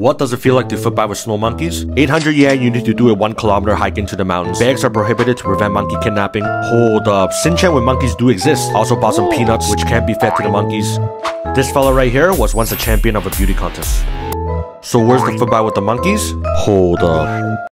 What does it feel like to footbath with snow monkeys? 800 yen, you need to do a 1 kilometer hike into the mountains. Bags are prohibited to prevent monkey kidnapping. Hold up, Sinchan with monkeys do exist. Also bought some peanuts which can't be fed to the monkeys. This fella right here was once a champion of a beauty contest. So where's the footbath with the monkeys? Hold up.